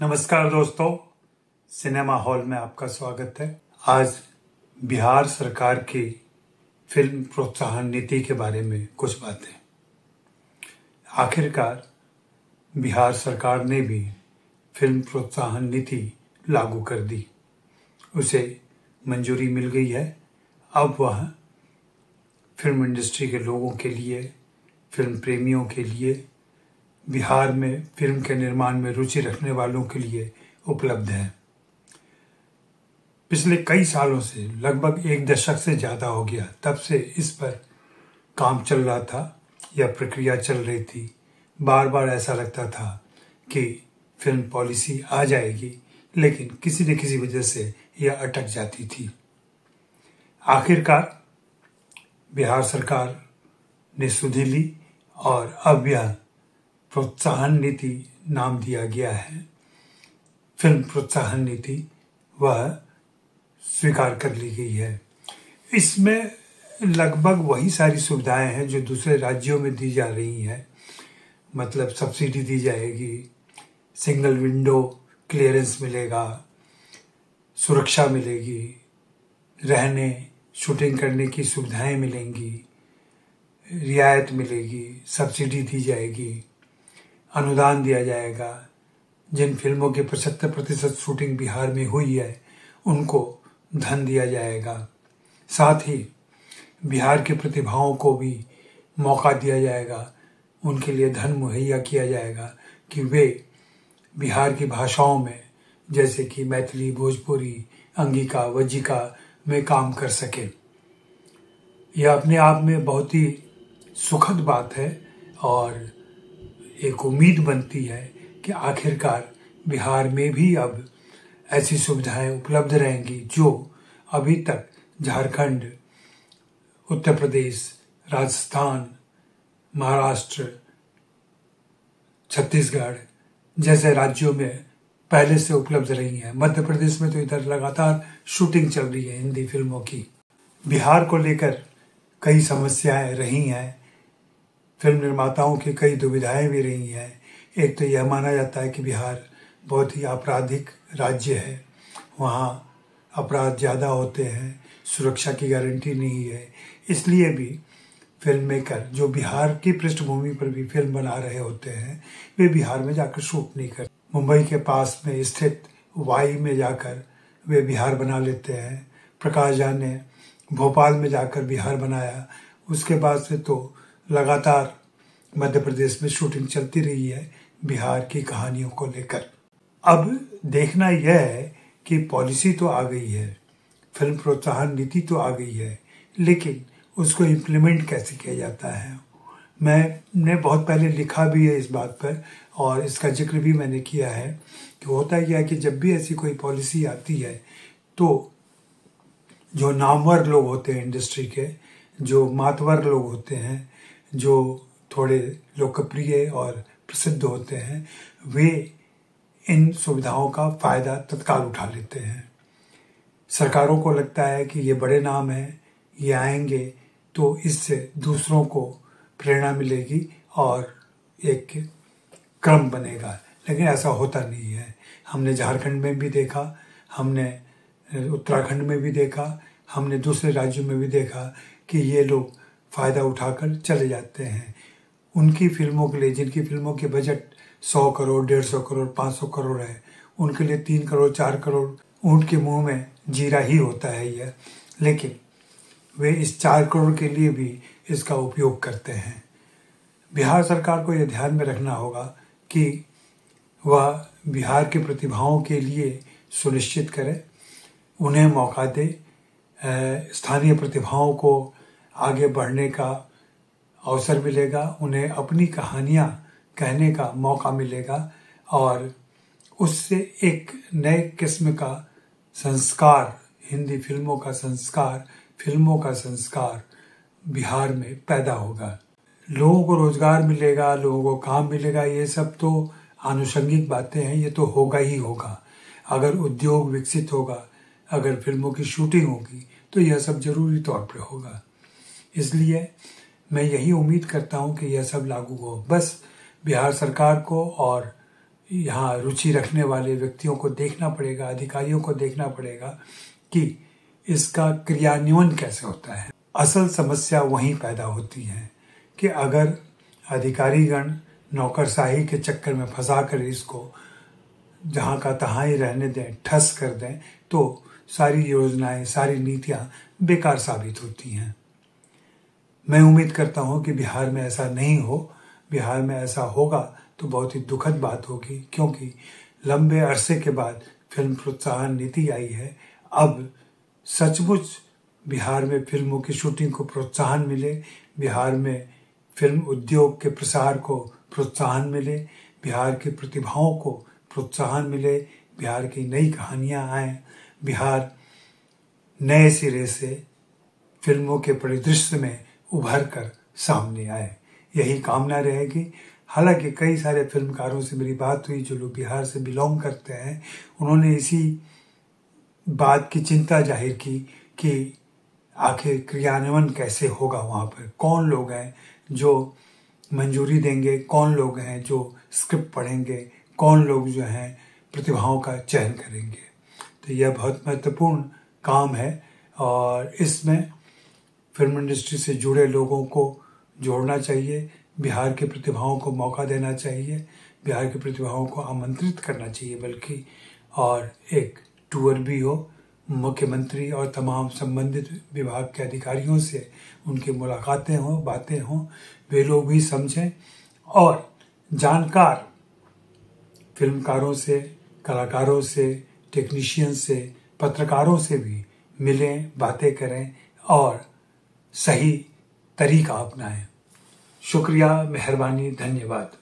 नमस्कार दोस्तों, cinema hall में आपका स्वागत है। आज बिहार सरकार की फिल्म प्रोत्साहन नीति के बारे में कुछ बातें। आखिरकार बिहार सरकार ने भी फिल्म प्रोत्साहन नीति लागू कर दी, उसे मंजूरी मिल गई है। अब वह फिल्म इंडस्ट्री के लोगों के लिए, फिल्म प्रेमियों के लिए, बिहार में फिल्म के निर्माण में रुचि रखने वालों के लिए उपलब्ध है। पिछले कई सालों से, लगभग एक दशक से ज़्यादा हो गया, तब से इस पर काम चल रहा था या प्रक्रिया चल रही थी। बार बार ऐसा लगता था कि फिल्म पॉलिसी आ जाएगी, लेकिन किसी न किसी वजह से यह अटक जाती थी। आखिरकार बिहार सरकार ने सुधि ली और अब यह प्रोत्साहन नीति नाम दिया गया है। फिल्म प्रोत्साहन नीति वह स्वीकार कर ली गई है। इसमें लगभग वही सारी सुविधाएं हैं जो दूसरे राज्यों में दी जा रही हैं। मतलब सब्सिडी दी जाएगी, सिंगल विंडो क्लियरेंस मिलेगा, सुरक्षा मिलेगी, रहने शूटिंग करने की सुविधाएं मिलेंगी, रियायत मिलेगी, सब्सिडी दी जाएगी, अनुदान दिया जाएगा। जिन फिल्मों की 75% शूटिंग बिहार में हुई है उनको धन दिया जाएगा। साथ ही बिहार की प्रतिभाओं को भी मौका दिया जाएगा, उनके लिए धन मुहैया किया जाएगा कि वे बिहार की भाषाओं में, जैसे कि मैथिली, भोजपुरी, अंगिका, वज्जिका में काम कर सके। यह अपने आप में बहुत ही सुखद बात है और एक उम्मीद बनती है कि आखिरकार बिहार में भी अब ऐसी सुविधाएं उपलब्ध रहेंगी जो अभी तक झारखंड, उत्तर प्रदेश, राजस्थान, महाराष्ट्र, छत्तीसगढ़ जैसे राज्यों में पहले से उपलब्ध रही हैं। मध्य प्रदेश में तो इधर लगातार शूटिंग चल रही है हिंदी फिल्मों की। बिहार को लेकर कई समस्याएं रही हैं, फिल्म निर्माताओं की कई दुविधाएं भी रही हैं। एक तो यह माना जाता है कि बिहार बहुत ही आपराधिक राज्य है, वहाँ अपराध ज़्यादा होते हैं, सुरक्षा की गारंटी नहीं है। इसलिए भी फिल्म मेकर जो बिहार की पृष्ठभूमि पर भी फिल्म बना रहे होते हैं, वे बिहार में जाकर शूट नहीं करते। मुंबई के पास में स्थित वाई में जाकर वे बिहार बना लेते हैं। प्रकाश झा ने भोपाल में जाकर बिहार बनाया। उसके बाद से तो लगातार मध्य प्रदेश में शूटिंग चलती रही है बिहार की कहानियों को लेकर। अब देखना यह है कि पॉलिसी तो आ गई है, फिल्म प्रोत्साहन नीति तो आ गई है, लेकिन उसको इम्प्लीमेंट कैसे किया जाता है। मैंने बहुत पहले लिखा भी है इस बात पर और इसका जिक्र भी मैंने किया है कि होता क्या है कि जब भी ऐसी कोई पॉलिसी आती है तो जो नामवर लोग होते हैं इंडस्ट्री के, जो मातवर लोग होते हैं, जो थोड़े लोकप्रिय और प्रसिद्ध होते हैं, वे इन सुविधाओं का फायदा तत्काल उठा लेते हैं। सरकारों को लगता है कि ये बड़े नाम हैं, ये आएंगे तो इससे दूसरों को प्रेरणा मिलेगी और एक क्रम बनेगा, लेकिन ऐसा होता नहीं है। हमने झारखंड में भी देखा, हमने उत्तराखंड में भी देखा, हमने दूसरे राज्यों में भी देखा कि ये लोग फ़ायदा उठाकर चले जाते हैं। उनकी फिल्मों के लिए, जिनकी फिल्मों के बजट 100 करोड़, 150 करोड़, 500 करोड़ है, उनके लिए 3 करोड़, 4 करोड़ ऊँट के मुंह में जीरा ही होता है यह, लेकिन वे इस 4 करोड़ के लिए भी इसका उपयोग करते हैं। बिहार सरकार को यह ध्यान में रखना होगा कि वह बिहार के प्रतिभाओं के लिए सुनिश्चित करे, उन्हें मौका दे, स्थानीय प्रतिभाओं को आगे बढ़ने का अवसर मिलेगा, उन्हें अपनी कहानियाँ कहने का मौका मिलेगा और उससे एक नए किस्म का संस्कार, हिंदी फिल्मों का संस्कार बिहार में पैदा होगा। लोगों को रोजगार मिलेगा, लोगों को काम मिलेगा, ये सब तो आनुषंगिक बातें हैं, ये तो होगा ही होगा। अगर उद्योग विकसित होगा, अगर फिल्मों की शूटिंग होगी तो यह सब जरूरी तौर पर होगा। इसलिए मैं यही उम्मीद करता हूँ कि यह सब लागू हो। बस बिहार सरकार को और यहाँ रुचि रखने वाले व्यक्तियों को देखना पड़ेगा, अधिकारियों को देखना पड़ेगा कि इसका क्रियान्वयन कैसे होता है। असल समस्या वहीं पैदा होती है कि अगर अधिकारीगण नौकरशाही के चक्कर में फंसा कर इसको जहाँ का तहाँ ही रहने दें, ठस कर दें, तो सारी योजनाएं, सारी नीतियां बेकार साबित होती हैं। मैं उम्मीद करता हूं कि बिहार में ऐसा नहीं हो। बिहार में ऐसा होगा तो बहुत ही दुखद बात होगी, क्योंकि लंबे अरसे के बाद फिल्म प्रोत्साहन नीति आई है। अब सचमुच बिहार में फिल्मों की शूटिंग को प्रोत्साहन मिले, बिहार में फिल्म उद्योग के प्रसार को प्रोत्साहन मिले, बिहार की प्रतिभाओं को प्रोत्साहन मिले, बिहार की नई कहानियां आए, बिहार नए सिरे से फिल्मों के परिदृश्य में उभर कर सामने आए, यही कामना रहेगी। हालांकि कई सारे फिल्मकारों से मेरी बात हुई जो लोग बिहार से बिलोंग करते हैं, उन्होंने इसी बात की चिंता जाहिर की कि आखिर क्रियान्वयन कैसे होगा, वहाँ पर कौन लोग हैं जो मंजूरी देंगे, कौन लोग हैं जो स्क्रिप्ट पढ़ेंगे, कौन लोग जो हैं प्रतिभाओं का चयन करेंगे। तो यह बहुत महत्वपूर्ण काम है और इसमें फिल्म इंडस्ट्री से जुड़े लोगों को जोड़ना चाहिए, बिहार के प्रतिभाओं को मौका देना चाहिए, बिहार के प्रतिभाओं को आमंत्रित करना चाहिए बल्कि, और एक टूर भी हो, मुख्यमंत्री और तमाम संबंधित विभाग के अधिकारियों से उनकी मुलाकातें हों, बातें हों, वे लोग भी समझें और जानकार फिल्मकारों से, कलाकारों से, टेक्नीशियन से, पत्रकारों से भी मिलें, बातें करें और सही तरीका अपनाएं। शुक्रिया, मेहरबानी, धन्यवाद।